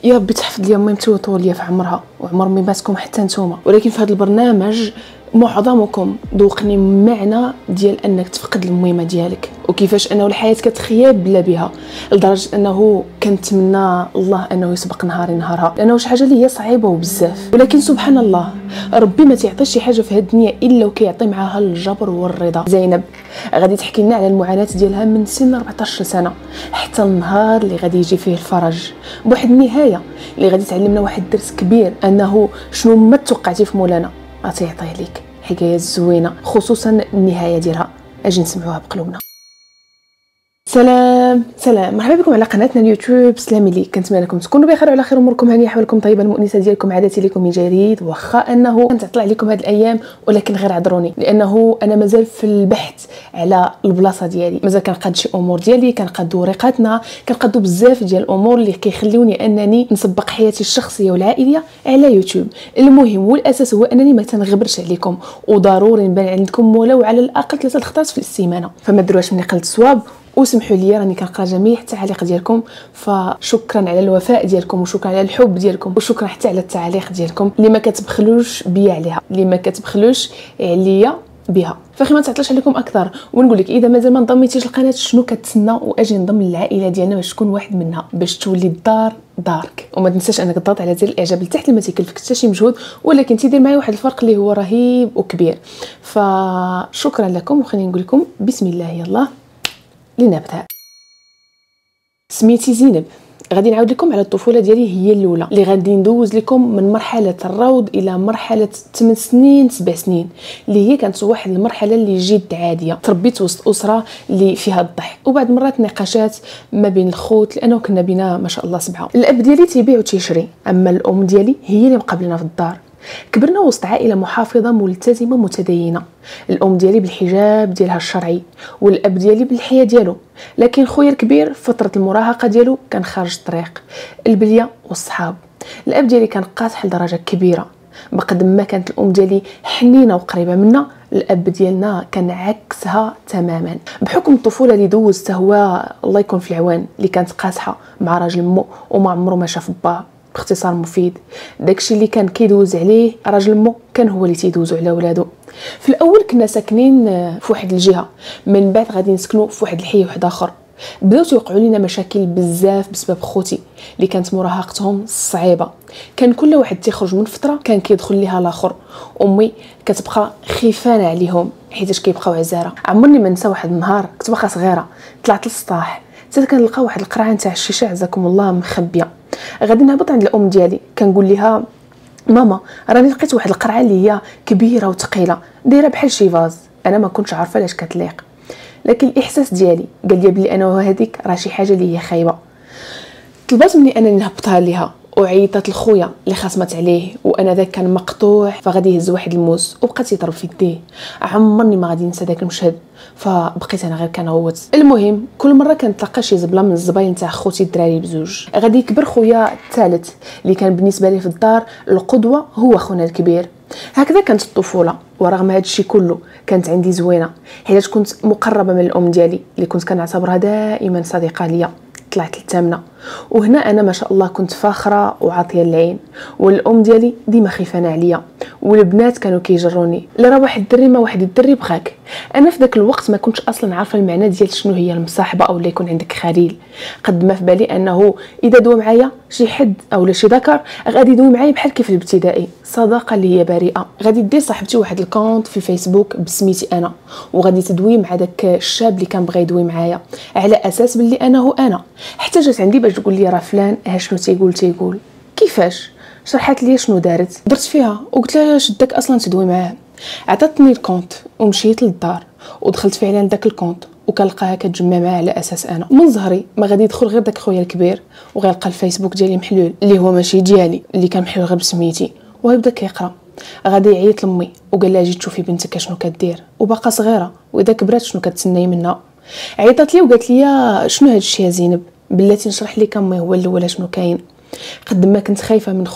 يا ربي تحفظ لي امي متوطول ليا في عمرها وعمر ميماتكم حتى نتوما. ولكن في هذا البرنامج معظمكم ذوقني معنى ديال انك تفقد الميمه ديالك، وكيفاش انه الحياه كتخياب بلا بها، لدرجه انه كنتمنى الله انه يسبق نهارها، لانه شي حاجه اللي هي صعيبه وبزاف. ولكن سبحان الله ربي ما تيعطيش شي حاجه في هذه الدنيا الا وكيعطي معاها الجبر والرضا. زينب غادي تحكي لنا على المعاناه ديالها من سن 14 سنه حتى النهار اللي غادي يجي فيه الفرج، بواحد النهايه اللي غادي تعلمنا واحد الدرس كبير، انه شنو ما توقعتي في مولانا غتعطيه ليك. حكايه زوينه خصوصا النهايه ديالها، اجي نسمعوها بقلوبنا. سلام مرحبا بكم على قناتنا اليوتيوب. سلامي لي، كنتمنى لكم تكونوا بخير وعلى خير، اموركم هانيه، احوالكم طيبه، المؤنسه ديالكم عادتي لكم من جديد. واخا انه كنت طلع لكم هاد الايام، ولكن غير عذروني لانه انا مازال في البحث على البلاصه ديالي، مازال كنقاد شي امور ديالي، كنقادو ورقاتنا، كنقادو بزاف ديال الامور اللي كيخليوني انني نسبق حياتي الشخصيه والعائليه على يوتيوب. المهم والاساس هو انني ما تنغبرش عليكم، وضروري نبان عندكم ولو على الاقل 3 الخطرات في السيمانه. فما دروش مني قلت صواب، وسمحوا لي راني كنقرا جميع التعاليق ديالكم، فشكرا على الوفاء ديالكم، وشكرا على الحب ديالكم، وشكرا حتى على التعاليق ديالكم اللي ما كتبخلوش بيا عليها، اللي ما كتبخلوش عليا بها. فخي ما تعطلش عليكم اكثر ونقول لك، اذا مازال ما انضميتيش للقناه شنو كتسنى، واجي نضم للعائله ديالنا باش تكون واحد منها، باش تولي الدار دارك. وما تنساش انك تضغط على زر الاعجاب لتحت اللي ما تيكلفك حتى شي مجهود، ولكن تيدير معايا واحد الفرق اللي هو رهيب وكبير. فشكرا لكم، وخليني نقول لكم بسم الله يلا لنبدا. سميتي زينب. غادي نعاود لكم على الطفوله ديالي هي الاولى، اللي غادي ندوز لكم من مرحله الروض الى مرحله 8 سنين 7 سنين، اللي هي كانت واحد المرحله اللي جد عاديه. تربيت وسط اسره اللي فيها الضحك، وبعد مرات نقاشات ما بين الخوت، لانه كنا بينا ما شاء الله 7. الاب ديالي تيبيع وتيشري، اما الام ديالي هي اللي مقابلنا في الدار. كبرنا وسط عائله محافظه ملتزمه متدينه، الام ديالي بالحجاب ديالها الشرعي، والاب ديالي بالحياه ديالو. لكن خويا الكبير فتره المراهقه ديالو كان خارج الطريق، البليه والصحاب. الاب ديالي كان قاصح لدرجه كبيره، بقد ما كانت الام ديالي حنينه وقريبه منا، الاب ديالنا كان عكسها تماما. بحكم الطفوله اللي دوزتها هو الله يكون في العوان، اللي كانت قاصحه مع راجل مو وما عمره ما شاف باه. باختصار مفيد، داكشي اللي كان كيدوز عليه راجل مو كان هو اللي تيدوزو على ولادو. في الاول كنا ساكنين في واحد الجهه، من بعد غادي نسكنوا في واحد الحي واحد اخر. بداو توقعوا لنا مشاكل بزاف بسبب خوتي اللي كانت مراهقتهم صعيبه. كان كل واحد تيخرج من فتره كان كيدخل ليها الاخر. امي كتبقى خيفانه عليهم حيتاش كيبقاو عزاره. عمرني ما نسى واحد النهار كنت باقا صغيره، طلعت للسطاح حتى كنلقى واحد القرعه نتاع الشيشه عزكم الله مخبيه. غادي نهبط عند الام ديالي، كنقول لها ماما راني لقيت واحد القرعه اللي هي كبيره وثقيله دايره بحال شي فاز. انا ما كنتش عارفه لاش كتليق، لكن الاحساس ديالي قال لي بلي انا وهذيك راه شي حاجه اللي هي خايبه. طلبات مني انني نهبطها ليها، وعيطت لخويا اللي خاصمت عليه، وانا ذاك كان مقطوع، فغادي يهز واحد الموس وبقى تيضرب في يديه. عمرني ما غادي ننسى داك المشهد، فبقيت انا غير كنغوت. المهم كل مره كنتلقى شي زبله من الزباين تاع خوتي الدراري بزوج. غادي يكبر خويا الثالث اللي كان بالنسبه لي في الدار القدوه، هو خونا الكبير. هكذا كانت الطفوله، ورغم هذا الشيء كله كانت عندي زوينه، حيت كنت مقربه من الام ديالي اللي كنت كنعتبرها دائما صديقه ليا. طلعت للثامنه، وهنا انا ما شاء الله كنت فاخره وعاطيه العين، والام ديالي ديما خايفانه عليا، والبنات كانوا كيجروني لا راه واحد الدري ما واحد الدري بغاك. انا في ذاك الوقت ما كنتش اصلا عارفه المعنى ديال شنو هي المصاحبه او لا يكون عندك خليل، قد ما في بالي انه اذا دوا معايا شي حد او شي ذكر غادي يدوي معايا بحال كيف الابتدائي، صداقه اللي هي بريئه. غادي دير صاحبتي واحد الكونت في الفيسبوك بسميتي انا، وغادي تدوي مع داك الشاب اللي كان بغى يدوي معايا على اساس باللي انا. حتى جات عندي باش تقول لي راه فلان شنو تيقول كيفاش. شرحت لي شنو دارت، درت فيها وقلت لها شدك اصلا تدوي معاه. عطاتني الكونت ومشيت للدار ودخلت فعلا داك الكونت، وكنلقاها كتجمع معاه على اساس انا. من ظهري ما غادي يدخل غير داك خويا الكبير، وغيلقى الفيسبوك ديالي محلول اللي هو ماشي ديالي، اللي كان محلول غير بسميتي، ويبدا كيقرا. غادي يعيط لامي وقال لها جي تشوفي بنتك شنو كدير، وباقا صغيره واذا كبرات شنو كتسناي منها. عيطت لي وقالت لي شنو هادشي يا زينب، بلاتي نشرح لك امي هو الاول شنو كاين. قد ما كنت خايفه من خويا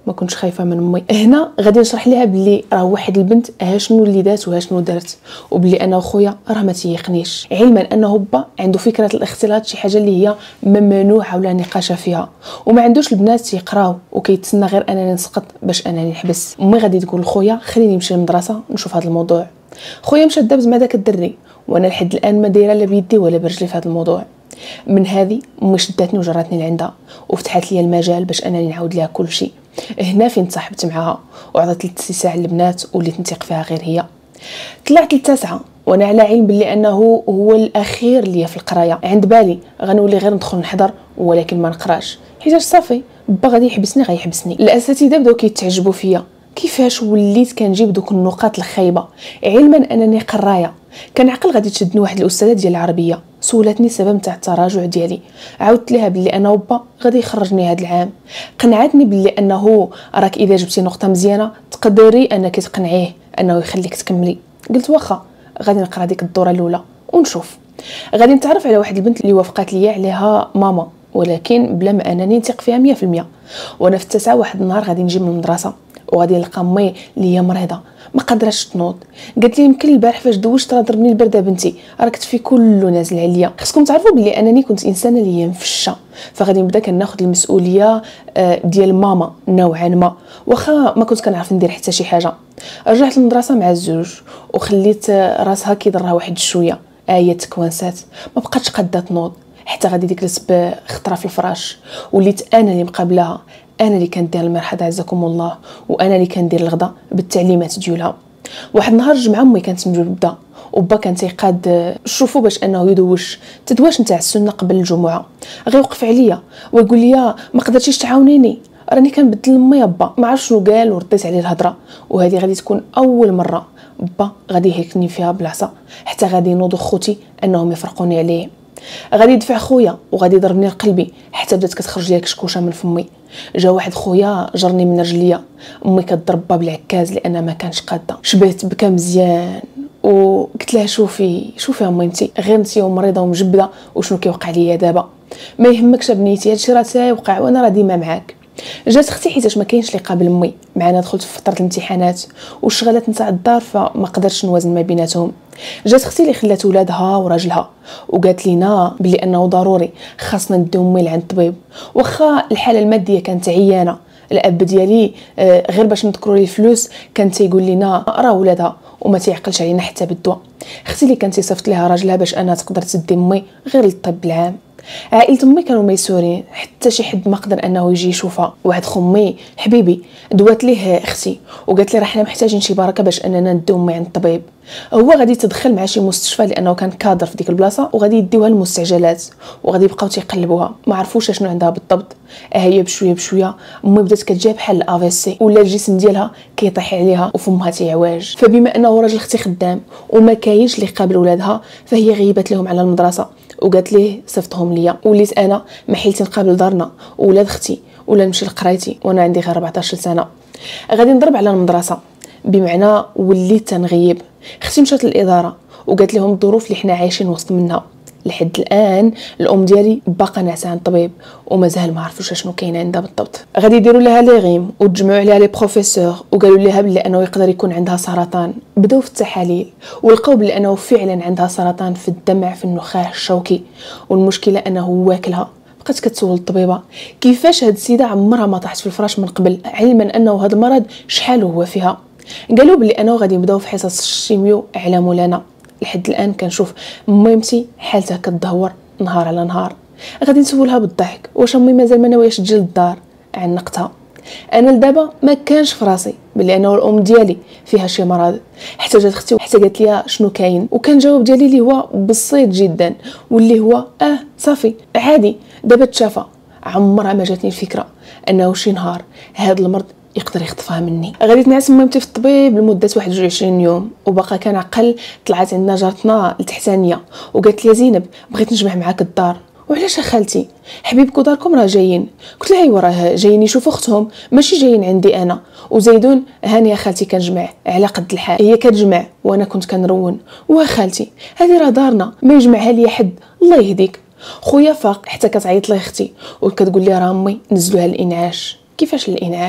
ما كنتش خايفه من امي. هنا غادي نشرح ليها بلي راه واحد البنت ها شنو اللي دات وها شنو درت، وبلي انا وخويا راه ما تيقنيش، علما انه با عنده فكره الاختلاط شي حاجه اللي هي ممنوعه ولا نقاش فيها، وما عندوش البنات تيقراو وكيتسنى غير انني نسقط باش انني نحبس. امي غادي تقول لخويا خليني نمشي للمدرسه نشوف هذا الموضوع. خويا مشى دابز مع داك الدري، وانا لحد الان ما دايره لا بيدي ولا برجلي في هذا الموضوع. من هذه امي شداتني وجراتني لعندها وفتحت لي المجال باش انني نعاود لها كل شيء. هنا فين تصاحبت معها وعطات لي الاتساع للبنات وليت نثيق فيها غير هي. طلعت للتاسعه وانا على علم باللي انه هو الاخير ليا في القرايه، عند بالي غنولي غير ندخل نحضر ولكن ما نقراش، حيت صافي با غادي يحبسني غيحبسني. الاساتذه بداو كيتعجبوا فيا كيفاش وليت كنجيب دوك النقاط الخايبه، علما انني قرايه. كنعقل غادي تشدني واحد الاستاذه ديال العربيه سولتني السبب تاع التراجع ديالي، عاودت لها باللي انا وبا غادي يخرجني هذا العام. قنعتني باللي انه راك اذا جبتي نقطه مزيانه تقدري انك تقنعيه انه يخليك تكملي. قلت واخا غادي نقرا ديك الدوره الاولى ونشوف. غادي نتعرف على واحد البنت اللي وافقات ليا عليها ماما، ولكن بلا ما انني نثق فيها 100%. وانا في التاسعه واحد النهار غادي نجي من المدرسه وغادي نلقى امي اللي هي مريضه ما قادراش تنوض. قالت لي يمكن البارح فاش دوشت راه ضربني البرد بنتي، راه كتفي كله نازل عليا. خصكم تعرفوا بلي انني كنت انسانه اللي هي مفشه، فغادي نبدا كناخذ المسؤوليه ديال ماما نوعا ما، واخا ما كنت كنعرف ندير حتى شي حاجه. رجعت للمدرسه مع الزوج وخليت راسها كيضرها واحد شويه، تكوانسات ما بقاتش قاده تنوض، حتى غادي ديكلت بخطره في الفراش. وليت انا اللي مقابلها، انا اللي كندير المرحاض عزكم الله، وانا اللي كندير الغدا بالتعليمات ديالها. واحد النهار الجمعه امي كانت موجوده وبا كان تيقاد شوفوا باش انه يدوش تدواش نتاع السنه قبل الجمعه. غيوقف عليا ويقول لي ما قدرتيش تعاونيني، راني كنبدل امي با. ما عرف شنو قال ورديت عليه الهضره، وهذه غادي تكون اول مره با غادي يهلكني فيها بالعصا، حتى غادي ينوضوا خوتي انهم يفرقوني عليه. غادي يدفع خويا وغادي يضربني لقلبي حتى بدات كتخرج ليا كشكوشه من فمي. جا واحد خويا جرني من رجليا، امي كتضرب بالعكاز لان ما كانش قاده. شبهت بكا مزيان وقلت لها شوفي امي انت غير انت مريضه ومجبده وشنو كيوقع ليا دابا، ما يهمكش بنيتي هادشي راه تايوقع وانا راه ديما معاك. جات اختي حيتاش ما كاينش اللي قابل امي معنا، دخلت في فتره الامتحانات والشغلات نتاع الدار فما قدرتش نوازن ما بيناتهم. جات اختي اللي خلات ولادها وراجلها وقالت لينا بلي انه ضروري خاصنا نديو امي لعند الطبيب، واخا الحاله الماديه كانت عيانه. الاب ديالي غير باش نذكروا ليه الفلوس كان تيقول لنا راه ولادها وما تيعقلش علينا حتى بالدواء. اختي اللي كانت صيفط لها راجلها باش انها تقدر تدي امي غير للطب العام. عائله امي كانوا ميسورين، حتى شي حد ما قدر انه يجي يشوفها. واحد خمي حبيبي دوات ليه اختي وقالت لي راه حنا محتاجين شي بركه باش اننا نديو امي عند الطبيب. هو غادي يتدخل مع شي مستشفى لانه كان كادر في ديك البلاصه، وغادي يديوها المستعجلات وغادي يبقاو تيقلبوها ما عرفوش شنو عندها بالضبط. هي بشويه بشويه امي بدات كتجي بحال الافيسي ولا الجسم ديالها كيطيح عليها وفمها تيعواج. فبما انه راجل اختي خدام وما كاينش اللي قابل ولادها فهي غيبت لهم على المدرسه وقالت ليه صيفطهم ليا. وليت انا ما حيلتي نقابل دارنا وولاد اختي ولا نمشي لقرايتي وانا عندي غير 14 سنه. غادي نضرب على المدرسه بمعنى وليت تنغيب. اختي مشات للاداره وقالت لهم الظروف اللي حنا عايشين وسط منها. لحد الان الام ديالي باقا ناعسه عند الطبيب ومازال ما عرفوش شنو كاين عندها بالضبط. غادي يديروا لها لي غيم وتجمعوا عليها لي بروفيسور وقالوا لها بلي انه يقدر يكون عندها سرطان. بداو في التحاليل ولقاو بلي انه فعلا عندها سرطان في الدمع في النخاع الشوكي، والمشكله انه واكلها. بقات كتسول الطبيبه كيفاش هاد السيده عمرها ما طاحت في الفراش من قبل، علما انه هاد المرض شحال هو فيها. قالوا بلي انه غادي يبداو في حصص الشيميو على مولانا. لحد الان كنشوف ميمتي حالتها كتدهور نهار على نهار. غادي نسولها بالضحك واش امي مازال ما ناوياش تجي للدار. عنقتها. انا لدابا ما كانش في راسي بلي انه الام ديالي فيها شي مرض، حتى جات اختي حتى قالت لي شنو كاين، وكان جواب ديالي اللي هو بسيط جدا واللي هو صافي عادي دابا تشافى. عمرها ما جاتني الفكره انه شي نهار هذا المرض يقدر يخطفها مني. غادي تنعس ميمتي في الطبيب لمده 21 يوم وباقا كان عقل. طلعت عندنا جارتنا التحتانيه وقالت لي زينب بغيت نجمع معاك الدار. وعلاش خالتي حبيبك وداركم راه جايين؟ قلت لها ايوا راه جايين يشوفوا اختهم ماشي جايين عندي انا. وزيدون هاني يا خالتي كنجمع على قد الحال، هي كتجمع وانا كنت كنرون. وها خالتي هذه راه دارنا ما يجمعها لي حد الله يهديك. خويا فاق حتى كتعيط لي اختي وكتقول لي راه امي نزلوها الانعاش. كيفاش الانعاش؟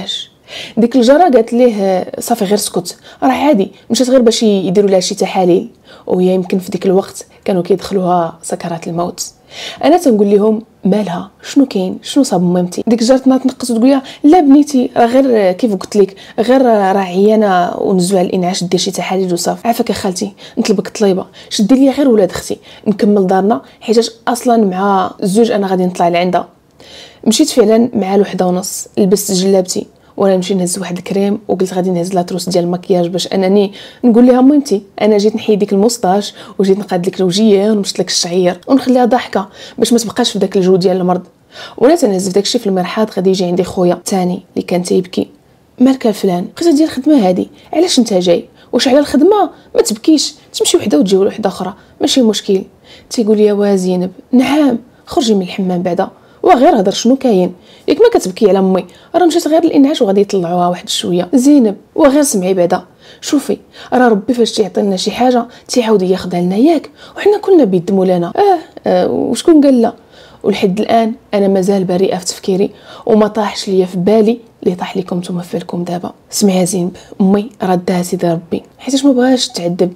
ديك الجاره قالت ليه صافي غير سكت، راه عادي، مشات غير باش يديروا لها شي تحاليل، وهي يمكن في ديك الوقت كانوا كيدخلوها سكرات الموت. انا تنقول لهم مالها، شنو كاين، شنو صاب مامتي؟ ديك جارتنا تنقص وتقول لها لا بنيتي راه غير كيف قلت لك، غير راه عيانه ونزلوا على الانعاش دير شي تحاليل وصافي. عافاك يا خالتي نطلبك طليبه، شدي لي غير ولاد اختي نكمل دارنا، حيت اصلا مع الزوج انا غادي نطلع لعندها. مشيت فعلا مع الوحده ونص، لبست جلابتي وانا نمشي نهز واحد الكريم، وقلت غادي نهز لا تروس ديال المكياج باش انني نقول لها مامتي انا جيت نحيد ديك الموسطاج وجيت نقاد لك الوجيه ونمشط لك الشعير، ونخليها ضاحكه باش ما تبقاش في داك الجو ديال المرض. وانا تنهز في داكشي في المرحاض غادي يجي عندي خويا ثاني اللي كان تيبكي. مالك فلان، بقيت ديال الخدمه هادي، علاش انت جاي؟ واش على الخدمه؟ ما تبكيش، تمشي وحده وتجي وحده اخرى ماشي مشكل. تيقول لي وا زينب نعم خرجي من الحمام بعدا، وغير هضر شنو كاين، ياك ما كتبكي على امي، راه مشات غير الانعاش وغادي يطلعوها واحد شويه. زينب وغير سمعي بعدا، شوفي راه ربي فاش تيعطي لنا شي حاجه تيعاود ياخذها لنا ياك، وحنا كلنا بيد مولانا. وشكون قال لا؟ ولحد الان انا مازال بريئه في تفكيري، وما طاحش ليا في بالي اللي طاح لكم نتوما في بالكم دابا. سمعي يا زينب، امي ردها سيدي ربي حيتاش ما بغاش تعذب.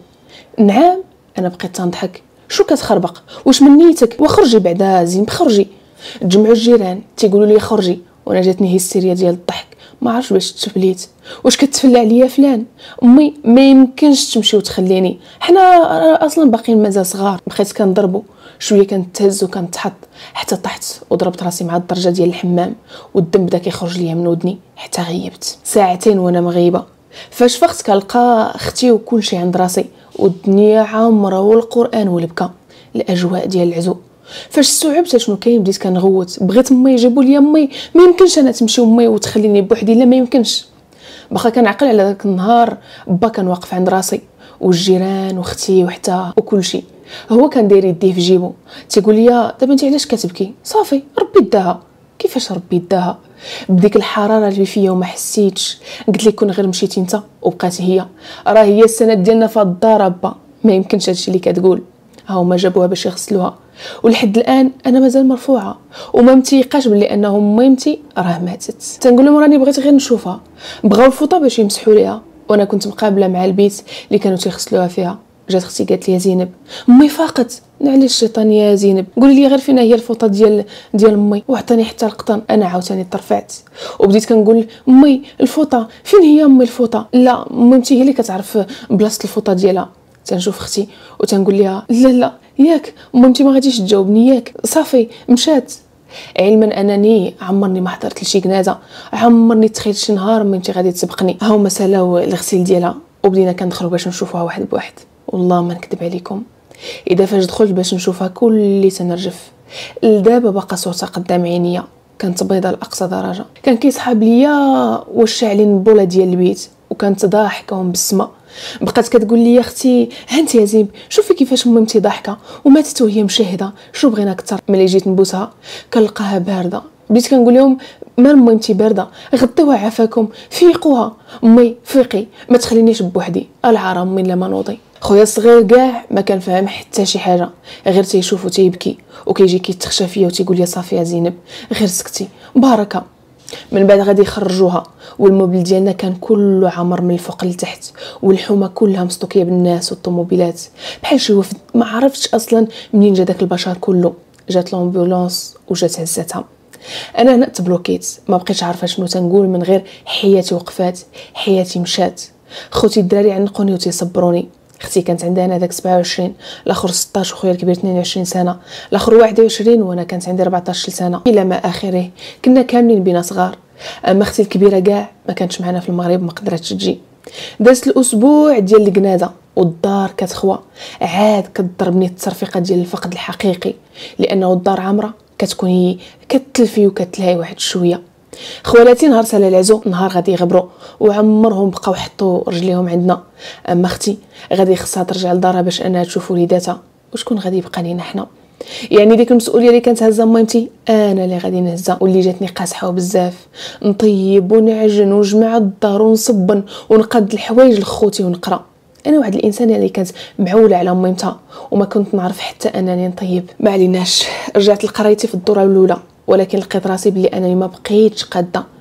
نعم انا بقيت تنضحك، شو كتخربق، واش من نيتك؟ وخرجي بعدا زينب خرجي. تجمعوا الجيران تيقولوا لي خرجي، وانا جاتني هيستيريا ديال الضحك، ما عرفتش باش تفليت. واش كتفلى عليا فلان؟ امي ما يمكنش تمشي وتخليني، حنا اصلا باقيين مازال صغار. بقيت كنضربو شويه، كنتهز وكنتحط حتى طحت وضربت راسي مع الدرجه ديال الحمام، والدم بدا كيخرج ليا من ودني حتى غيبت. ساعتين وانا مغيبه، فاش فقت كنلقى اختي وكلشي عند راسي، والدنيا عامره والقران والبكا، الاجواء ديال العزو. فاش استوعبت شنو كاين بديت كنغوت، بغيت امي يجيبوا لي امي، ما يمكنش انا تمشي امي وتخليني بوحدي، لا ما يمكنش. باقا كنعقل على داك النهار با كان واقف عند راسي، والجيران واختي وحتى وكلشي. هو كان داير يديه في جيبو تيقول لي دابا انت علاش كتبكي؟ صافي ربي داها. كيفاش ربي داها؟ بديك الحراره اللي فيا وما حسيتش. قلت لك كون غير مشيتي انت وبقات هي، راه هي السند ديالنا في الدار با، ما يمكنش هادشي اللي كتقول. ها هما جابوها باش يغسلوها، ولحد الان انا مازال مرفوعه، وما متيقاش بلي انهم ميمتي راه ماتت. تنقول لهم راني بغيت غير نشوفها. بغاو الفوطه باش يمسحوا ليها، وانا كنت مقابله مع البيت اللي كانوا تيغسلوها فيها. جات اختي قالت لي يا زينب امي فاقت. نعلي الشيطان يا زينب، قولي لي غير فين هي الفوطه ديال امي، وعطاني حتى القطن. انا عاوتاني ترفعت وبديت كنقول امي الفوطه فين هي؟ امي الفوطه لا، ميمتي هي اللي كتعرف بلاصه الفوطه ديالها. تنشوف اختي وتنقول لها لا لا ياك مامتي ما غاديش تجاوبني ياك، صافي مشات. علما انني عمرني ما حضرت لشي جنازه، عمرني تخيلت شي نهار مامتي غادي تسبقني. ها هما سالاو الغسيل ديالها وبدينا كندخلوا باش نشوفوها واحد بواحد. والله ما نكذب عليكم، اذا فاش دخلت باش نشوفها كلي تنرجف. لدابا باقا صورتها قدام عينيا، كانت بيضه لاقصى درجه. كان كيصحاب ليا واش شاعلين البوله ديال البيت، وكانت ضاحكه ومبسمه. بقات كتقول لي يا اختي ها انت يا زينب شوفي كيفاش مامتي ضاحكه وماتت وهي مشاهده، شو بغينا اكثر؟ ملي جيت نبوسها كنلقاها بارده. بديت كنقول لهم مال مامتي بارده، غدوها عافاكم، فيقوها امي فيقي، ما تخلينيش بوحدي، العار امي لا ما نوضي. خويا الصغير كاع ما كان فاهم حتى شي حاجه، غير تيشوف وتيبكي وكيجي كيتخشى فيا وتيقول لي صافي يا زينب غير سكتي بركه. من بعد غادي يخرجوها، والموبيل ديالنا كان كله عمر من الفوق لتحت، والحومه كلها مستوكيه بالناس والطوموبيلات بحال شي وفد. ما عرفتش اصلا منين جا داك البشر كله. جات لومبولونس وجات هزتها. انا هنا تبلوكيت، ما بقيتش عارفه شنو تنقول، من غير حياتي وقفات، حياتي مشات. خوتي الدراري عنقوني وتيصبروني. اختي كانت عندها انا داك 27، الاخر 16، وخويا الكبير 22 سنه، الاخر 21، وانا كانت عندي 14 سنه. الى ما اخره كنا كاملين بينا صغار. اما اختي الكبيره كاع ما كانتش معنا في المغرب، ما قدرتش تجي. دازت الاسبوع ديال الجنازه والدار كتخوى، عاد كتضربني التصرفيقه ديال الفقد الحقيقي، لانه الدار عامره كتكون هي كتلفي وكتلهي واحد شويه. خوالاتي نهار سالا العزو نهار غادي يغبروا، وعمرهم بقاو حطوا رجليهم عندنا. اما اختي غادي خصها ترجع لدارها باش انها تشوف وليداتها، وشكون غادي يبقى لينا حنا؟ يعني ديك المسؤوليه اللي كانت هازه مامتي انا اللي غادي نهزها، واللي جاتني قاصحه بزاف. نطيب ونعجن ونجمع الدار ونصبن ونقاد الحوايج لخوتي ونقرا. انا واحد الانسانه اللي كانت معوله على مامتها، وما كنت نعرف حتى انني نطيب. ما عليناش، رجعت لقرايتي في الدوره الاولى، ولكن لقيت راسي بلي انني ما بقيتش قاده.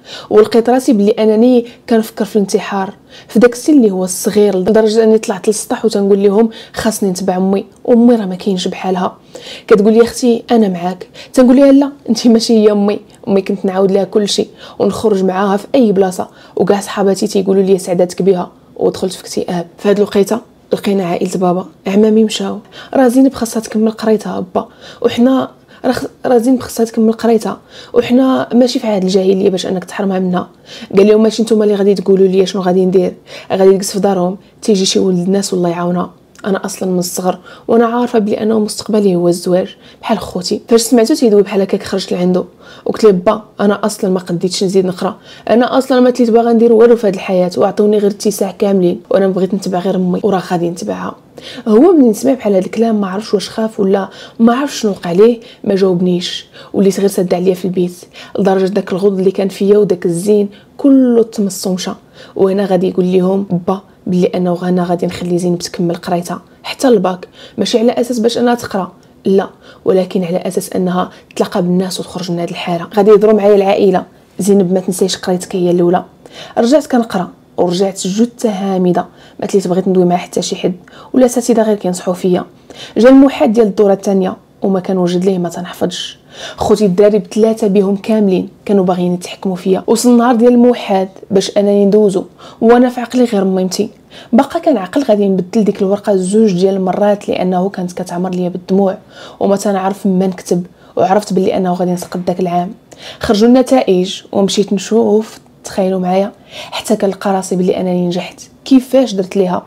ولقيت راسي بلي انني كنفكر في الانتحار في داك السن اللي هو الصغير، لدرجه اني طلعت للسطح وتنقول لهم خاصني نتبع امي راه ما كاينش بحالها. كتقول لي اختي انا معاك، تنقول لها لا انت ماشي هي امي كنت نعاود لها كل شيء ونخرج معاها في اي بلاصه، وكاع صحاباتي تيقولوا لي سعداتك بها، ودخلت في اكتئاب. في هاد الوقيته لقينا عائله بابا، عمامي مشاو، راه زينب خاصها تكمل قريتها با، وحنا راه زينب خاصها تكمل قريتها وحنا ماشي في عهد الجاهليه باش انك تحرمها منها. قال لهم ماشي نتوما اللي غادي تقولوا لي شنو غادي ندير، غادي نجلس في دارهم تيجي شي ولد الناس والله يعاونها. انا اصلا من الصغر وانا عارفه بلي انه مستقبلي هو الزواج بحال خوتي. فاش سمعتو تيدوي بحال هكاك خرجت لعندو وقلت له با انا اصلا ما قديتش نزيد نقرا، انا اصلا ما تليت باغا ندير والو في هذه الحياه، وعطوني غير اتساع كاملين وانا بغيت نتبع غير امي وراه غادي نتبعها. هو ملي سمع بحال هذا الكلام ما عرفش واش خاف ولا ما عرفش شنو وقع ليه، ما جاوبنيش، وليت غير سد عليا في البيت لدرجه داك الغض اللي كان فيا وداك الزين كله تمص ومشى. وانا غادي يقول لهم با بلي انه انا غادي نخلي زينب تكمل قرايتها حتى الباك، ماشي على اساس باش انها تقرا لا، ولكن على اساس انها تلاقى بالناس وتخرج من هذه الحاله. غادي يهضروا معايا العائله، زينب ما تنسيش قرايتك هي الاولى. رجعت كنقرا ورجعت جثه هامده، ما تليت بغيت ندوي مع حتى شي حد ولا اساتذه غير كينصحوا فيا. جا الموحد ديال الدوره الثانيه وما كان وجد ليه ما تنحفظش. خوتي الدراري بثلاثه بهم كاملين كانوا باغيين يتحكموا فيا. وصل النهار ديال الموحد باش انني ندوزو وانا في عقلي غير ميمتي، بقى كان عقل غادي نبدل ديك الورقه زوج ديال المرات لانه كانت كتعمر ليا بالدموع وما تنعرف ما نكتب، وعرفت باللي انه غادي نسقط داك العام. خرجوا النتائج ومشيت نشوف، تخيلوا معايا حتى كنلقى راسي باللي انني نجحت. كيفاش درت ليها؟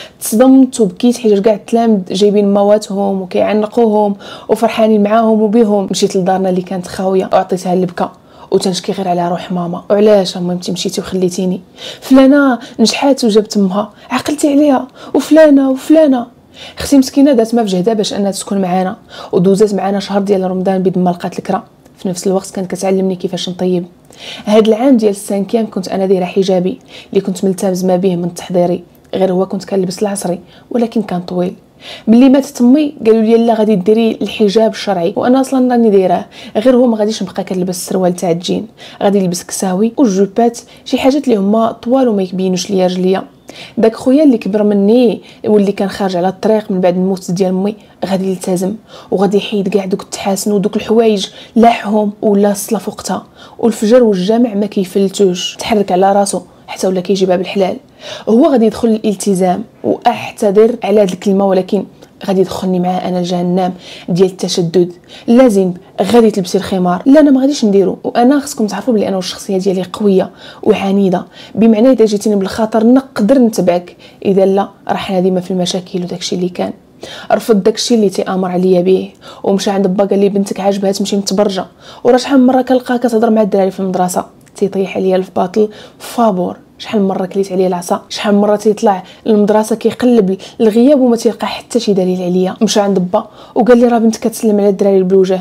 تصدمت وبكيت حيت كاع التلاميذ جايبين مواتهم وكيعنقوهم وفرحانين معاهم وبهم. مشيت لدارنا اللي كانت خاويه وعطيتها اللبكه وتنشكي غير على روح ماما، وعلاش مامتي مشيتي وخليتيني؟ فلانه نجحات وجابت امها، عقلتي عليها، وفلانه اختي مسكينه دات ما في جهدها باش انها تسكن معانا ودوزات معانا شهر ديال رمضان بيد ما لقات الكرا. في نفس الوقت كانت كتعلمني كيفاش نطيب. هاد العام ديال السانكيام كنت انا دايره حجابي اللي كنت ملتزمه به من تحضيري، غير هو كنت كنلبس العصري ولكن كان طويل. ملي ماتت امي قالوا لي لا غادي ديري الحجاب الشرعي، وانا اصلا راني دايراه، غير هو ما غاديش نبقى كنلبس السروال تاع الجين، غادي نلبس كساوي والجوبات، شي حاجات اللي هما طوال وما يبينوش ليا رجليا. داك خويا اللي كبر مني واللي كان خارج على الطريق من بعد الموت ديال امي غادي يلتزم وغادي يحيد كاع دوك التحاسن ودوك الحوايج لاحهم ولا الصلاه فوقتها، والفجر والجامع ما كيفلتوش، تحرك على راسو حتى ولا كيجيبها بالحلال. هو غادي يدخل الالتزام، واعتذر على هذه الكلمه ولكن غادي يدخلني معاه انا الجهنم ديال التشدد. لازم غادي تلبسي الخمار، لا انا ما غاديش نديرو، وانا خصكم تعرفوا بلي انا الشخصيه ديالي قويه وعنيده، بمعنى اذا جيتيني بالخطر نقدر نتبعك، اذا لا راح نادمه في المشاكل. وداكشي اللي كان رفض داكشي اللي تيامر عليا به ومشى عند با قال لي بنتك عاجبها تمشي متبرجه. وراه شحال من مره كنلقاها كتهضر مع الدراري في المدرسه تيطيح عليا الباطل فابور، شحال من مره كليت عليه العصا، شحال من مره تيطلع للمدرسه كيقلب الغياب وما تيلقى حتى شي دليل عليا. مشى عند با وقال لي راه بنتك كتسلم على الدراري بالوجه،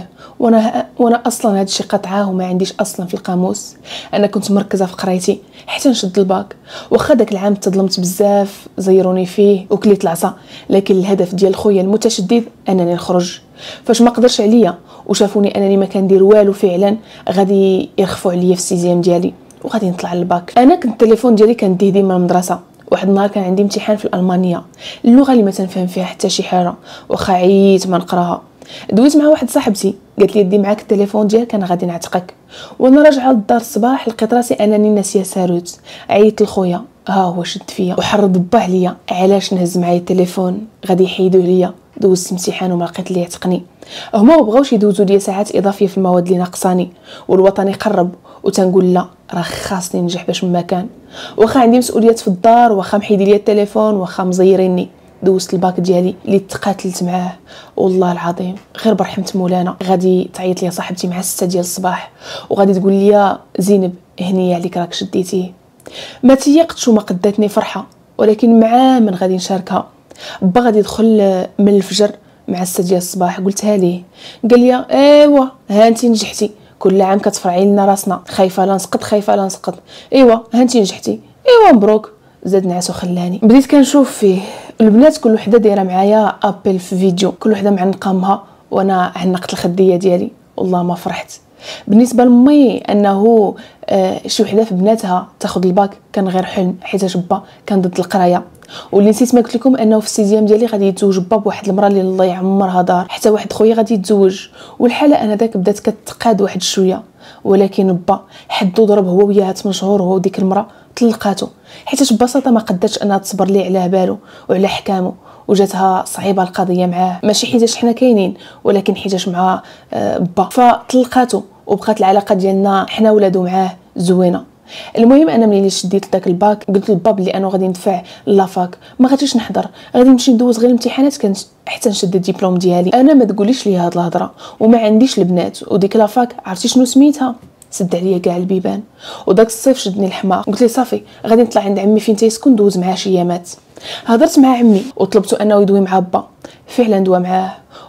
وانا اصلا هادشي قطعاه وما عنديش اصلا في القاموس. انا كنت مركزه في قرايتي حتى نشد الباك، واخا داك العام تظلمت بزاف زيروني فيه وكليت العصا، لكن الهدف ديال خويا المتشدد انني نخرج. فاش ما قدرش عليا وشافوني انني ما كندير والو فعلا غادي يرخفوا عليا في السيزيام ديالي وغادي نطلع للباك. انا كنت التليفون ديالي كنديه ديما المدرسه. واحد النهار كان عندي امتحان في الالمانيه، اللغه اللي ما تنفهم فيها حتى شي حاجه واخا عييت ما نقراها. دويت مع واحد صاحبتي قالت لي دي معاك التليفون ديالك انا غادي نعتقك. وانا راجعه للدار الصباح لقيت راسي انني ناسيه ساروت. عيطت لخويا ها هو شد فيا وحرض با عليا علاش نهز معايا التليفون غادي يحيدوه ليا. دوزت امتحان وما لقيت لي يعتقني. هما ما بغاوش يدوزوا لي ساعات اضافيه في المواد اللي ناقصاني، والوطني قرب وتنقول لا راه خاصني ننجح باش ما كان، واخا عندي مسؤوليات في الدار، واخا محيدي لي التليفون، واخا مزيريني. دوزت الباك ديالي اللي تقاتلت معاه والله العظيم غير برحمه مولانا. غادي تعيط لي صاحبتي مع 6 ديال الصباح وغادي تقول لي زينب هنيه عليك راك شديتيه. ما تيقتش وما قداتني فرحه، ولكن مع من غادي نشاركها. با غادي يدخل من الفجر مع 6 ديال الصباح، قلتها ليه قال لي ايوا ها انت نجحتي، كل عام كتفرعي لنا راسنا، خايفه لا نسقط خايفه لا نسقط، ايوا ها انت نجحتي، ايوا مبروك. زاد نعس وخلاني. بديت كنشوف فيه البنات كل وحده دايره معايا ابل في فيديو، كل وحده معنقه امها وانا عنقت الخديه ديالي. والله ما فرحت. بالنسبه لمي انه شي وحده في بناتها تاخذ الباك كان غير حلم، حيت با كان ضد القرايه. واللي نسيت ما قلت لكم انه في السيزيام ديالي غادي يتزوج با بواحد المراه اللي الله يعمرها دار، حتى واحد خويا غادي يتزوج، والحاله انا داك بدات كتقاد واحد شويه. ولكن با حدو ضرب هو وياها 8 شهور هو وديك المراه طلقاتو، حيت ببساطه ما قدرتش انها تصبر ليه على بالو وعلى حكامه، وجاتها صعيبه القضيه معاه، ماشي حيتاش حنا كاينين ولكن حيتاش مع با، فطلقاتو وبقات العلاقه ديالنا حنا ولادو معاه زوينه. المهم انا ملي شديت داك الباك قلت للباب بلي انا غادي ندفع لافاك، ما غاديش نحضر، غادي نمشي ندوز غير الامتحانات كانت حتى نشد الدبلوم ديالي. انا ما تقوليش لي هاد الهضره وما عنديش البنات، وديك لافاك عرفتي شنو سميتها؟ سد عليا كاع البيبان. وداك الصيف شدني الحماق قلت لي صافي غادي نطلع عند عمي فين تيسكن ندوز معاه شي ايامات. هضرت مع عمي وطلبته انه يدوي مع با، فعلا دوا معاه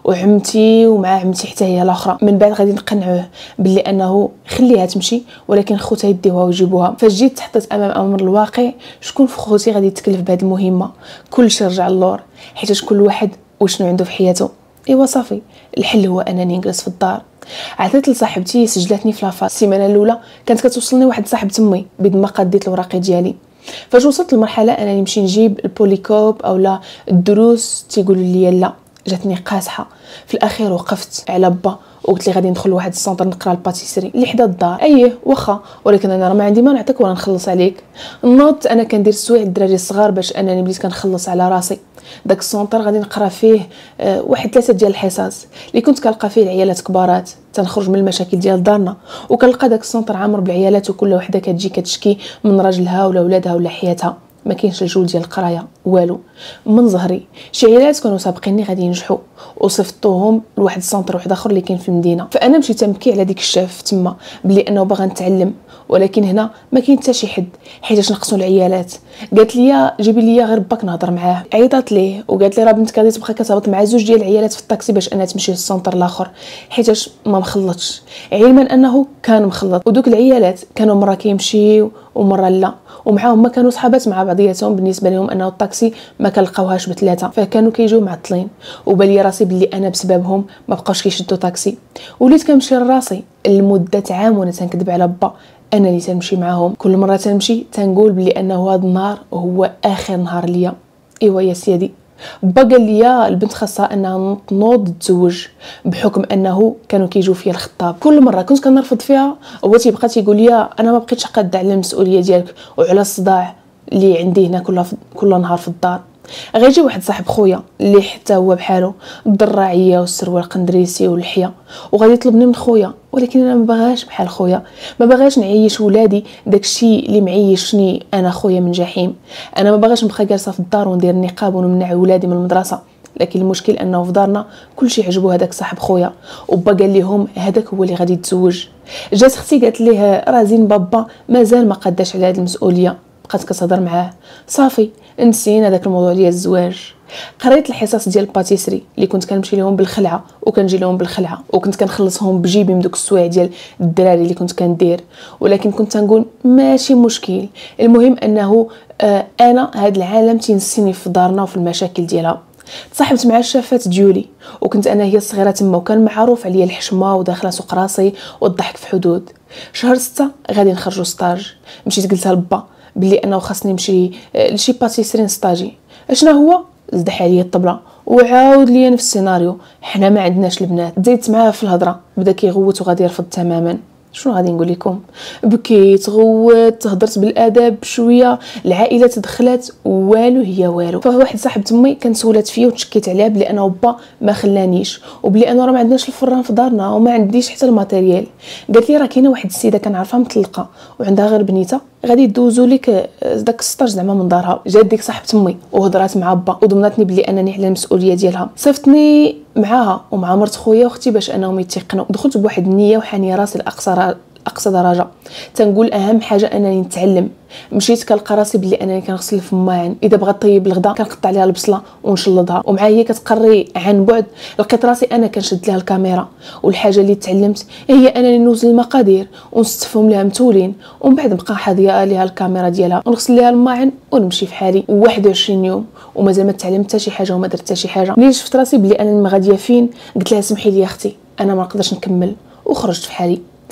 وعمتي ومع عمتي حتى هي الاخرى. من بعد غادي نقنعوه باللي انه خليها تمشي ولكن خوتها يديوها ويجيبوها. فجيت تحطيت امام امر الواقع، شكون في خوتي غادي يتكلف بهذه المهمه؟ كلشي رجع للور، حيت كل واحد وشنو عنده في حياته. ايوا صافي الحل هو انني نجلس في الدار. عثرت لصاحبتي سجلتني في لافاس. السيمانه الاولى كانت كتوصلني واحد صاحب تمي بيد ما قديت الوراقي ديالي. فاش وصلت للمرحله انني نمشي نجيب البوليكوب اولا الدروس تيقولوا لي لا، جاتني قاصحه. في الاخير وقفت على با وقلت لي غادي ندخل لواحد السونتر نقرا الباتيسري اللي حدا الدار. اييه واخا، ولكن انا راه ما عندي ما نعطيك ولا نخلص عليك. نوضت انا كندير السوايع الدراري الصغار باش انني بديت كنخلص على راسي. داك السونتر غادي نقرا فيه واحد 3 ديال الحصص اللي كنت كنلقى فيه العيالات كبارات تنخرج من المشاكل ديال دارنا، وكنلقى داك السونتر عامر بالعيالات وكل وحده كتجي كتشكي من راجلها ولا ولادها ولا حياتها. ما كاينش الجول ديال القرايه والو. من ظهري شي عيالات كانوا سابقيني غادي ينجحوا وصيفطوهم لواحد السونتر واحد اخر اللي كاين في المدينه. فانا مشيت تنبكي على ديك الشاف تما بلي انه باغا نتعلم، ولكن هنا ما كاين حتى شي حد حيتاش نقصوا العيالات. قالت لي جيبي لي غير باك نهضر معاه. عيطات ليه وقالت لي راه بنتك غادي تبقى كتهبط مع 2 ديال العيالات في الطاكسي باش انها تمشي للسونتر الاخر، حيتاش ما مخلطش، علما انه كان مخلط. ودوك العيالات كانوا مره كيمشيو ومره لا، ومعاهم ما كانوا صحابات مع بعضياتهم. بالنسبه لهم انه الطاكسي ما كنلقاوهاش بثلاثه، فكانوا كيجيو معطلين. وبالي راسي باللي انا بسببهم ما بقاوش كيشدوا طاكسي. وليت كنمشي لراسي لمده عام وانا تنكذب على با انا اللي تنمشي معاهم. كل مره تنمشي تنقول بلي انه هذا النهار هو اخر نهار ليا. ايوا يا سيدي، با قال لي البنت خاصها انها تنوض تزوج، بحكم انه كانوا كيجيو فيا الخطاب. كل مره كنت كنرفض فيها هو تيبقى تيقول لي انا ما بقيتش قادة على المسؤوليه ديالك وعلى الصداع اللي عندي هنا كل نهار في الدار. غيجي واحد صاحب خويا اللي حتى هو بحالو الدراعيه والسروال قندريسي واللحيه وغادي يطلبني من خويا، ولكن انا ما باغاش بحال خويا، ما باغاش نعيش ولادي داكشي اللي معيشني انا خويا من جحيم. انا ما باغاش نبقى جالسه في الدار وندير النقاب ونمنع ولادي من المدرسه. لكن المشكل انه في دارنا كلشي عجبو هذاك صاحب خويا، وبا قال لهم هذاك هو اللي غادي يتزوج. جات اختي قالت ليه راه زين بابا مازال ما قداش على هذه المسؤوليه. بقات كتهضر معاه، صافي نسينا داك الموضوع ديال الزواج. قريت الحصص ديال الباتيسري اللي كنت كنمشي لهم بالخلعه وكنجي لهم بالخلعه، وكنت كنخلصهم بجيبي من دوك السوايع ديال الدراري اللي كنت كندير. ولكن كنت نقول ماشي مشكل، المهم انه انا هاد العالم تينسيني في دارنا وفي المشاكل ديالها. تصاحبت مع الشافات ديولي وكنت انا هي الصغيره تما، وكان معروف عليا الحشمه وداخله سوق راسي والضحك في حدود. شهر 6 غادي نخرجوا ستاج. مشيت قلتها لبا بلي انه خاصني نمشي لشي باتيسري نستاجي. اشنا هو زدح عليا الطبله وعاود ليا نفس السيناريو، حنا ما عندناش البنات. زيدت معاه في الهضره، بدا كيغوت وغادي يرفض تماما. شنو غادي نقول لكم؟ بكيت غوت هضرت بالادب شويه، العائله تدخلت والو هي والو. فواحد صاحب تمي كانت سولات فيا وتشكيت عليها بلي انا با ما خلانيش، وبلي انا راه ما عندناش الفران في دارنا وما عنديش حتى الماتيريال. قالت لي راه كاينه واحد السيده كنعرفها مطلقه وعندها غير بنيته غادي يدوزوا لك داك السطاج زعما من دارها. جات ديك صاحب تمي وهضرات مع با وضمناتني بلي انني على المسؤوليه ديالها. صيفطني معاها ومع مرت خويا واختي باش انهم يتيقنوا. دخلت بواحد النيه وحانيه راسي اقصى درجه، تنقول اهم حاجه انني نتعلم. مشيت كنلقى راسي بلي انني كنغسل الفماعن، اذا بغات طيب الغدا كنقطع عليها البصله ونشلضها، ومع هي كتقري عن بعد لقيت راسي انا كنشد لها الكاميرا. والحاجه اللي تعلمت هي انني نوزن المقادير ونستفهم لها متولين، ومن بعد نبقى حاضيه ليها الكاميرا ديالها ونغسل ليها الماعن ونمشي في حالي. 21 يوم ومازال ما تعلمت حتى شي حاجه وما درت حتى شي حاجه. ملي شفت راسي بلي انني ما غاديه فين قلت لها سمحي لي يا اختي انا ما نقدرش نكمل، وخرجت في حالي.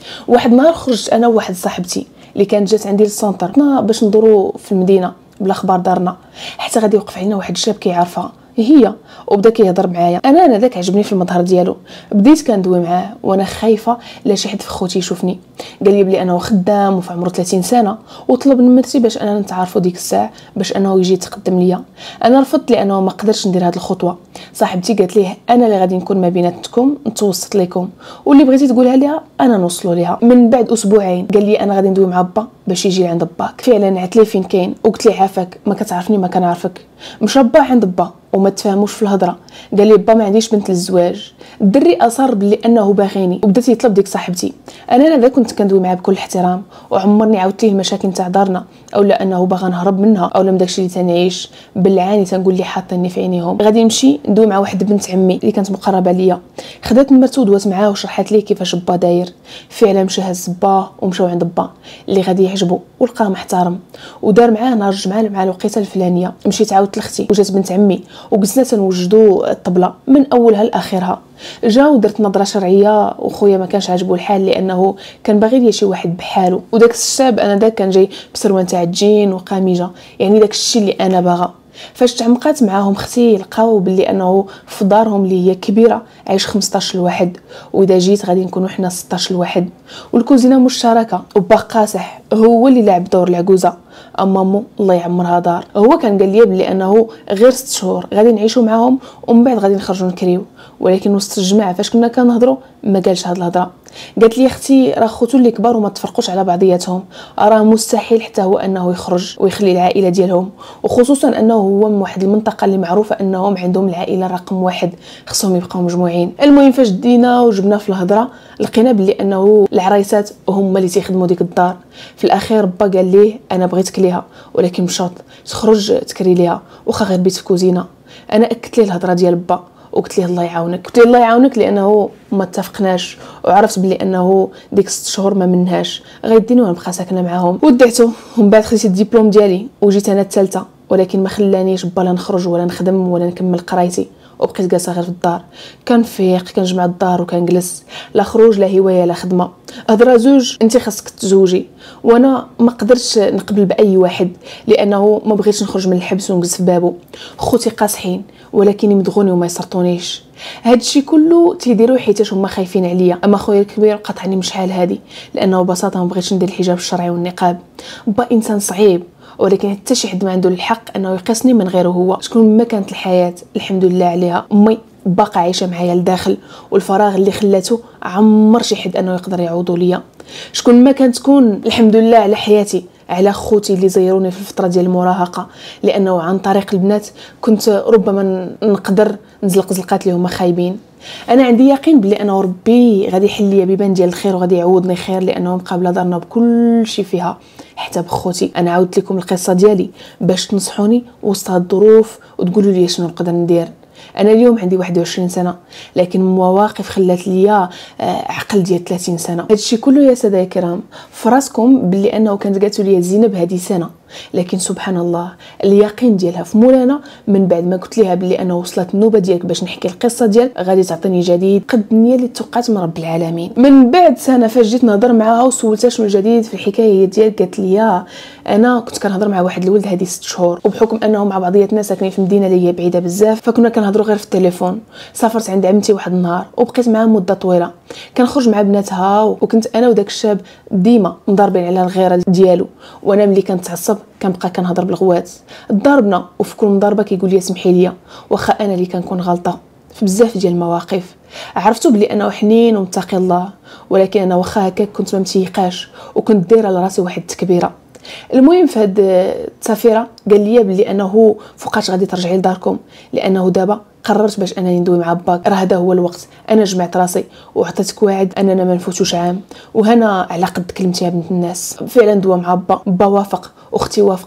واحد النهار خرجت انا وواحد صاحبتي اللي كانت جات عندي للسونتر باش ندورو في المدينه بلا خبار دارنا، حتى غادي يوقف علينا واحد الشاب كيعرفها هي وبدا كيهضر معايا. انا داك عجبني في المظهر ديالو، بديت كندوي معاه وانا خايفه لا شي حد في خوتي يشوفني. قال لي بلي انه خدام وفي عمره 30 سنه وطلب من مرتي باش انا نتعرفوا ديك الساعه باش انه يجي يتقدم ليا. انا رفضت لانه ما قدرتش ندير هذه الخطوه. صاحبتي قالت ليه انا اللي غادي نكون ما بيناتكم نتوسط لكم، واللي بغيتي تقولها ليها انا نوصلوا ليها. من بعد اسبوعين قال لي انا غادي ندوي مع با باش يجي عند باك. فعلا عت لي فين كاين وقلت لي عافاك ما كتعرفني ما كنعرفك. مشى با عند با وما تفاهموش في الهضره. قال لي با ما عنديش بنت للزواج. الدري اصر بلي انه باغيني وبدات يطلب ديك صاحبتي. انا كنت كندوي معاه بكل احترام وعمرني عاودت ليه المشاكل تاع دارنا او لا انه باغا نهرب منها او لا من داكشي اللي تنعيش. بالعاني تنقول لي حاطيني في عينيهم. غادي نمشي ندوي مع واحد بنت عمي اللي كانت مقربه ليا. خدات مرتو ودوات معاه وشرحت ليه كيفاش با داير. فعلا مشى هز با ومشاو عند با اللي غادي يعجبو ولقاه محترم ودار معاه نهار الجمعه مع الوقيته الفلانيه. مشيت عاودت لختي وجات بنت عمي وقلنا تنوجدوا الطبله من اولها لاخرها. جا ودرت نظره شرعيه وخويا ما كانش عاجبو الحال لانه كان باغي ليا شي واحد بحالو. وداك الشاب انا داك كان جاي بسروان تاع الجين وقميجه، يعني داك الشيء اللي انا باغا. فاش تعمقات معاهم اختي لقاو باللي انه في دارهم اللي هي كبيره عايش 15 الواحد، واذا جيت غادي نكونوا حنا 16 الواحد، والكوزينه مشتركه. وبا قاصح هو اللي لعب دور العجوزه، مامو الله يعمرها دار. هو كان قال لي بلي انه غير 6 شهور غادي نعيشوا معاهم ومن بعد غادي نخرجوا نكريو. ولكن وسط الجماعه فاش كنا كنهضروا ما قالش هاد الهضره. قالت لي اختي راه خوتو اللي كبار وما تفرقوش على بعضياتهم، راه مستحيل حتى هو انه يخرج ويخلي العائله ديالهم، وخصوصا انه هو من واحد المنطقه اللي معروفه انهم عندهم العائله رقم 1 خصهم يبقاو مجموعين. المهم فاش دينا وجبنا في الهضره لقينا بلي انه العرايسات هما اللي تيخدموا ديك الدار. في الاخير با قال ليه انا بغيتك ليها ولكن مشاط تخرج تكري ليها واخا غير بيت في كوزينه. انا اكدت ليه الهضره ديال با وقلت ليه الله يعاونك. قلت ليه الله يعاونك لانه ما اتفقناش وعرفت بلي انه ديك 6 شهور ما منهاش غيديني وانا نبقى ساكنه معاهم. ودعته ومن بعد خديت الدبلوم ديالي وجيت انا الثالثه، ولكن ما خلانيش با لا نخرج ولا نخدم ولا نكمل قرايتي وبقيت جالسه غير في الدار. كنفيق كنجمع الدار وكنجلس، لا خروج لا هوايه لا خدمه. هضره زوج انت خاصك تزوجي، وانا ما قدرتش نقبل باي واحد لانه ما بغيتش نخرج من الحبس ونجلس في بابو. خوتي قاصحين ولكن يمدغوني وما يسرطونيش. هادشي كله تيديروه حيتاش هما خايفين عليا. اما خويا الكبير قاطعني من شحال هادي لانه ببساطه ما بغيتش ندير الحجاب الشرعي والنقاب. با انسان صعيب ولكن حتى شي حد ما عنده الحق انه يقيسني من غيره هو. شكون ما كانت الحياه الحمد لله عليها امي باقا عايشه معايا لداخل، والفراغ اللي خلاته عمر شي حد انه يقدر يعوضوا ليا. شكون ما كانت تكون الحمد لله على حياتي، على خوتي اللي زيروني في الفتره ديال المراهقه، لانه عن طريق البنات كنت ربما نقدر نزلق زلقات اللي هما خايبين. انا عندي يقين بلي انا ربي غادي يحل لي بيبان ديال الخير وغادي يعوضني خير لانه مقابله دارنا بكل شيء فيها حتى بخوتي. انا عاودت لكم القصه ديالي باش تنصحوني وسط هاد الظروف وتقولوا لي شنو نقدر ندير. انا اليوم عندي 21 سنه لكن مواقف خلات ليا عقل ديال 30 سنه. هادشي كله يا ساده الكرام فراسكم بلي انه كانت قالت لي زينب هذه سنه، لكن سبحان الله اليقين ديالها في مولانا من بعد ما قلت لها بلي انا وصلت النوبه ديالك باش نحكي القصه ديالك غادي تعطيني جديد قد النيه اللي توقعت من رب العالمين. من بعد سنه فاش جيت نهضر معاها وسولتها شنو الجديد في الحكايه ديالك، قالت لي انا كنت كنهضر مع واحد الولد هذه 6 شهور، وبحكم انهم مع بعضياتنا ساكنين في مدينه اللي هي بعيده بزاف فكنا كنهضروا غير في التليفون. سافرت عند عمتي واحد النهار وبقيت معاه مده طويله، كنخرج مع بناتها وكنت انا وداك الشاب ديما مضاربين على الغيره ديالو، وانا ملي كنتعصب كنبقى كنهضر بالغوات. ضربنا وفي كل مضاربه كيقول لي سمحي لي، واخا انا اللي كنكون غلطه في بزاف ديال المواقف. عرفتوا بلي انه حنين ومتقي الله، ولكن انا واخا هكاك كنت ما متيقاش وكنت دايره لراسي واحد التكبيره. المهم في هاد السفيره قال لي بلي انه فوقاش غادي ترجعي لداركم، لانه دابا قررت باش انني ندوي مع باك، راه هذا هو الوقت. انا جمعت راسي وعطيتك وعد اننا ما نفوتوش عام، وهنا على قد كلمتي يا بنت الناس. فعلا دوا مع با وافق، اختي وافقات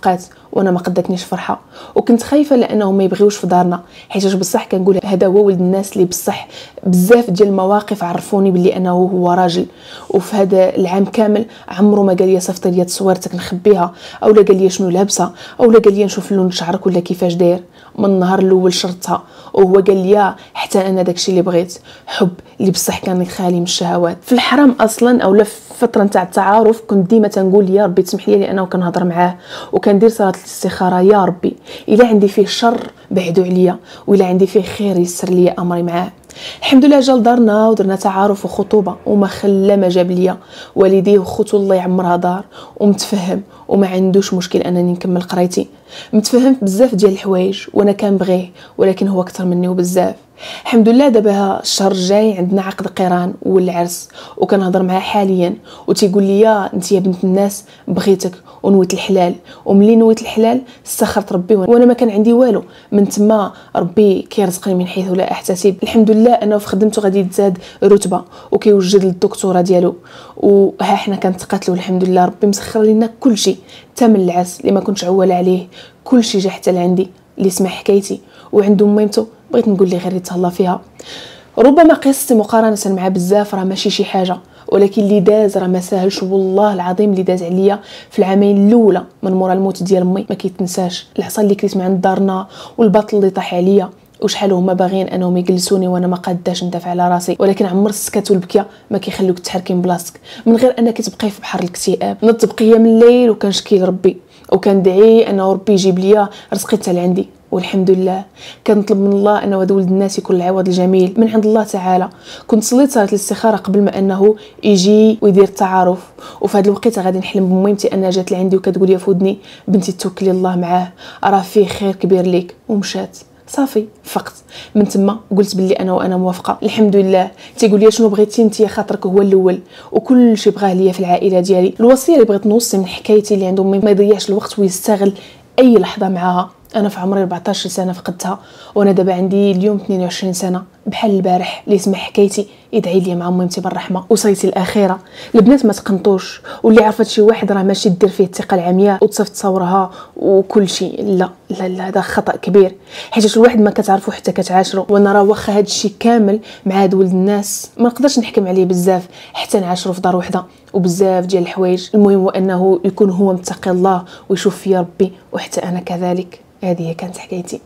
وانا ما قدتنيش فرحه، وكنت خايفه لانهم ما يبغيوش في دارنا، حيت بصح كنقول هذا هو ولد الناس اللي بصح بزاف ديال المواقف عرفوني باللي انه هو راجل. وفي هذا العام كامل عمره ما قال لي صيفط لي تصويرتك نخبيها، اولا قال لي شنو لابسه، اولا قال لي نشوف لون شعرك ولا كيفاش داير. من النهار الاول شرطها وهو قال لي حتى انا داكشي اللي بغيت، حب اللي بصح كان خالي من الشهوات. في الحرام اصلا اولا في فتره نتاع التعارف كنت ديما تنقول يا ربي تسمح لي انا وكنهضر معاه، وكندير صلاه الاستخاره يا ربي الا عندي فيه شر بعدو عليا، وإلا عندي فيه خير يسر لي امري معاه. الحمد لله جا لدارنا ودرنا تعارف وخطوبه وما خلى ما جاب ليا، والديه وخوتو الله يعمرها دار، ومتفهم وما عندوش مشكل انني نكمل قرايتي. متفهمت بزاف ديال الحوايج وانا كنبغيه، ولكن هو اكثر مني وبزاف. الحمد لله دابا الشهر الجاي عندنا عقد قران والعرس، وكنهضر معاه حاليا وتيقول لي انت يا بنت الناس بغيتك ونويت الحلال، وملي نويت الحلال استخرت ربي وانا ما كان عندي والو، من تما ربي كيرزقني من حيث لا احتسب. الحمد لله انه في خدمته غادي يتزاد رتبه وكيوجد للدكتوراه ديالو، وها حنا كنتقاتلوا الحمد لله. ربي مسخر لنا كل شيء، حتى من العس اللي ما كنتش عواله عليه كل شيء جا حتى لعندي اللي سمع حكايتي وعنده ميمته. بغيت نقول لي غير يتهلا فيها. ربما قصتي مقارنه مع بزاف راه ماشي شي حاجه، ولكن اللي داز راه ما ساهلش والله العظيم. اللي داز عليا في العامين الاولى من مورا الموت ديال امي ما كيتنساش. العصا اللي كليت من عند دارنا والباطل اللي طاح عليا، وشحال هما باغيين انهم يجلسوني وانا ما قاداش ندافع على راسي، ولكن عمر السكات والبكيه ما كيخلوك تحركي من بلاصتك من غير انك تبقاي في بحر الاكتئاب. نضت بقيه من الليل وكنشكي لربي وكندعي انه ربي يجيب ليا رزقي حتى لعندي، والحمد لله. كنطلب من الله انه هذا ولد الناس يكون العوض الجميل من عند الله تعالى. كنت صليت صلاه الاستخاره قبل ما انه يجي ويدير التعارف، وفي هذا الوقت غادي نحلم بميمتي انها جات لعندي وكتقول لي فودني بنتي توكلي الله معاه، راه فيه خير كبير ليك. ومشات صافي فقط. من تما قلت باللي انا موافقه الحمد لله. تيقول لي شنو بغيتي انت، خاطرك هو الاول وكل شيء بغاه ليا في العائله ديالي. الوصيه اللي بغيت نوصي من حكايتي اللي عنده ما يضيعش الوقت ويستغل اي لحظه معاها. انا في عمري 14 سنه فقدتها، وانا دابا عندي اليوم 22 سنه. بحال البارح اللي سمع حكايتي يدعي لي مع ميمتي بالرحمه. وصيتي الاخيره البنات ما تقنطوش، واللي عرفت شي واحد راه ماشي دير فيه الثقه العمياء وتصيفط تصورها وكل شيء. لا لا لا، هذا خطا كبير، حيت الواحد ما كتعرفو حتى كتعاشرو. وانا راه واخا هذا الشيء كامل مع هاد ولد الناس ما نقدرش نحكم عليه بزاف حتى نعاشرو في دار وحده وبزاف ديال الحوايج. المهم هو انه يكون هو متقي الله ويشوف فيا ربي وحتى انا كذلك. هذه كانت حكايتي،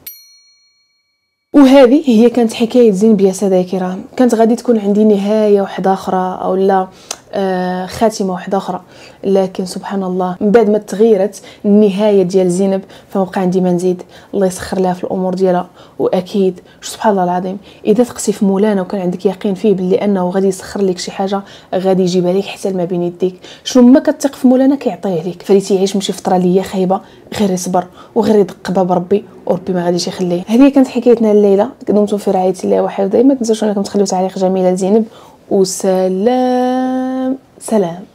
وهذه هي كانت حكايه زينب يا ساده الكرام. كانت غادي تكون عندي نهايه واحده اخرى او لا خاتمه واحده اخرى، لكن سبحان الله من بعد ما تغيرت النهايه ديال زينب فبقى عندي ما نزيد. الله يسخر لها في الامور ديالها. واكيد سبحان الله العظيم اذا ثقتي في مولانا وكان عندك يقين فيه باللي انه غادي يسخر لك شي حاجه غادي يجيبها لك حتى ما بين يديك. شنو ما كتثق في مولانا كيعطيه لك. فاللي تيعيش من شي فتره اللي هي خايبه غير يصبر وغير يدق باب ربي وربي ما غاديش يخليه. هذه كانت حكايتنا الليله. دمتم في رعايه الله وحفظه. ما تنسوش انكم تخليو تعليق جميل لزينب. وسلام سلام.